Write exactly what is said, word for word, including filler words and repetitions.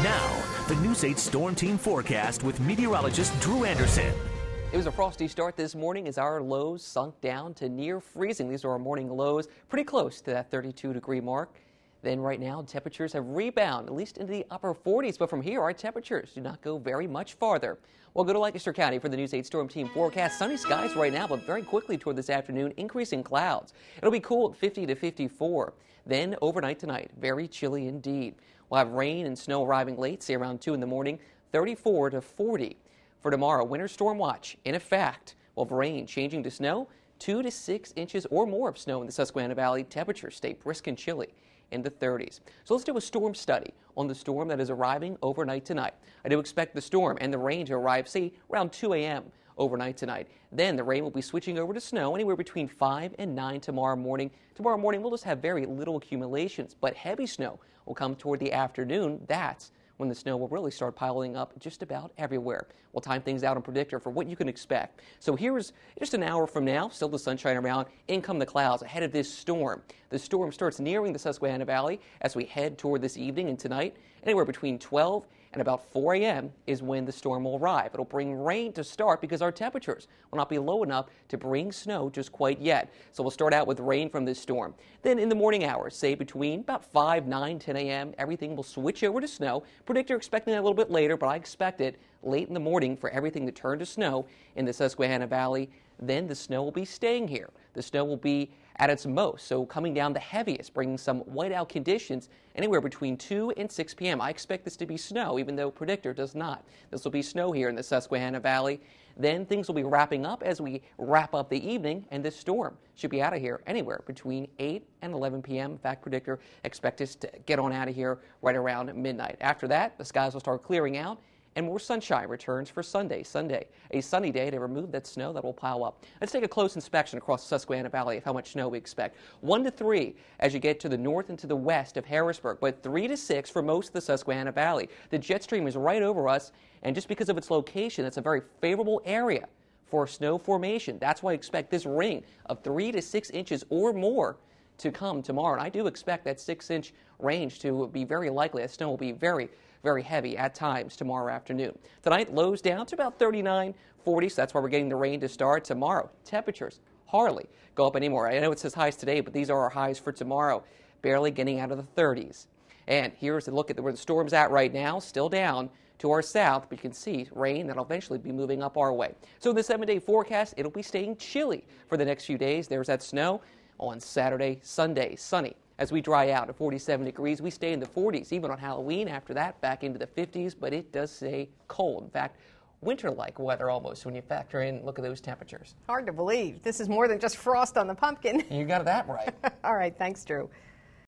Now, the News eight Storm Team forecast with meteorologist Drew Anderson. It was a frosty start this morning as our lows sunk down to near freezing. These are our morning lows, pretty close to that thirty-two degree mark. Then right now, temperatures have rebounded, at least into the upper forties. But from here, our temperatures do not go very much farther. We'll go to Lancaster County for the News eight Storm Team forecast. Sunny skies right now, but very quickly toward this afternoon, increasing clouds. It'll be cool at fifty to fifty-four. Then overnight tonight, very chilly indeed. We'll have rain and snow arriving late, say around two in the morning, thirty-four to forty. For tomorrow, winter storm watch in effect. We'll have rain changing to snow, two to six inches or more of snow in the Susquehanna Valley. Temperatures stay brisk and chilly in the thirties. So let's do a storm study on the storm that is arriving overnight tonight. I do expect the storm and the rain to arrive, say, around two a m overnight tonight. Then the rain will be switching over to snow anywhere between five and nine tomorrow morning. Tomorrow morning, we'll just have very little accumulations, but heavy snow will come toward the afternoon. That's when the snow will really start piling up just about everywhere. We'll time things out on Predictor for what you can expect. So here's just an hour from now, still the sunshine around, in come the clouds ahead of this storm. The storm starts nearing the Susquehanna Valley as we head toward this evening and tonight. Anywhere between twelve and about four a m is when the storm will arrive. It'll bring rain to start because our temperatures will not be low enough to bring snow just quite yet. So we'll start out with rain from this storm. Then in the morning hours, say between about five, nine, ten a m, everything will switch over to snow. Predictor expecting that a little bit later, but I expect it late in the morning for everything to turn to snow in the Susquehanna Valley. Then the snow will be staying here. The snow will be at its most, so coming down the heaviest, bringing some whiteout conditions anywhere between two and six p m I expect this to be snow, even though Predictor does not. This will be snow here in the Susquehanna Valley. Then things will be wrapping up as we wrap up the evening, and this storm should be out of here anywhere between eight and eleven p m In fact, Predictor expects us to get on out of here right around midnight. After that, the skies will start clearing out, and more sunshine returns for Sunday. Sunday, a sunny day to remove that snow that will pile up. Let's take a close inspection across the Susquehanna Valley of how much snow we expect. One to three as you get to the north and to the west of Harrisburg, but three to six for most of the Susquehanna Valley. The jet stream is right over us, and just because of its location, it's a very favorable area for snow formation. That's why I expect this ring of three to six inches or more to come tomorrow. And I do expect that six-inch range to be very likely. That snow will be very very heavy at times tomorrow afternoon. Tonight, lows down to about thirty-nine, forty, so that's why we're getting the rain to start. Tomorrow, temperatures hardly go up anymore. I know it says highs today, but these are our highs for tomorrow, barely getting out of the thirties. And here's a look at where the storm's at right now, still down to our south, but you can see rain that'll eventually be moving up our way. So in the seven-day forecast, it'll be staying chilly for the next few days. There's that snow on Saturday, Sunday, sunny. As we dry out at forty-seven degrees, we stay in the forties, even on Halloween. After that, back into the fifties, but it does stay cold. In fact, winter-like weather almost when you factor in, look at those temperatures. Hard to believe. This is more than just frost on the pumpkin. You got that right. All right, thanks, Drew.